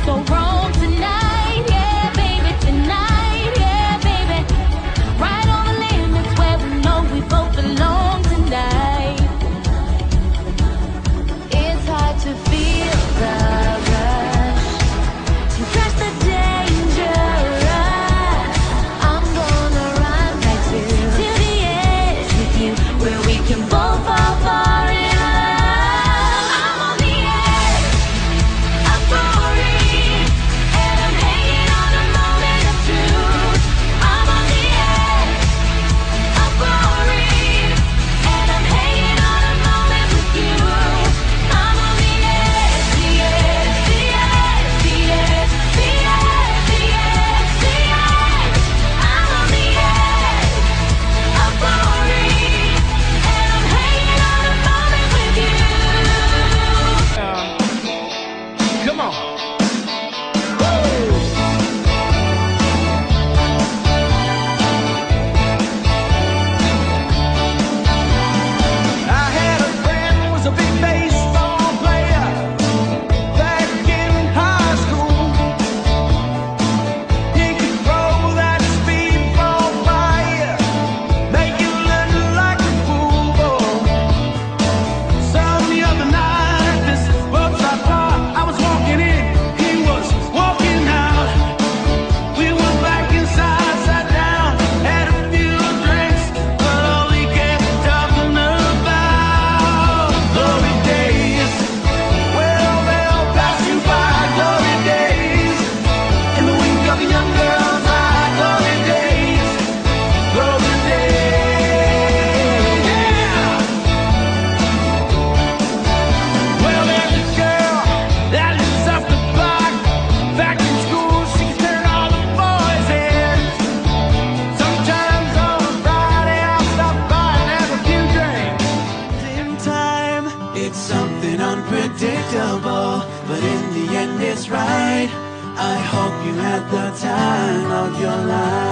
so wrong tonight, yeah, baby, tonight, yeah, baby. Right on the limits where we know we both belong tonight. It's hard to feel the rush, to touch the danger rush. I'm gonna run right to the edge with you, where we can both fall far in love. I'm on the edge of glory, and I'm hanging on a moment of truth. I'm on the edge of glory, and I'm hanging on a moment with you. I'm on the edge, the edge, the edge, the edge, the edge, the edge, the edge. I'm on the edge of glory, and I'm hanging on a moment with you. Come on. I had a friend who was a big baseball player back in high school. He could throw that speedball by you, make you look like a fool. So the other night at this roadside bar, I was walking in, he was walking out. We went back inside, sat down, had a few drinks, but all he kept talking about glory days. Well, they'll pass you by, glory days. In the wink of a young girl's eye, glory days, glory days. Yeah. Well, there's a girl that lives off the block. Back in school, she can turn all the boys' heads. Sometimes on a Friday, I'll stop by and have a few drinks. In time, it's something unpredictable, but in the end, it's right. I hope you had the time of your life.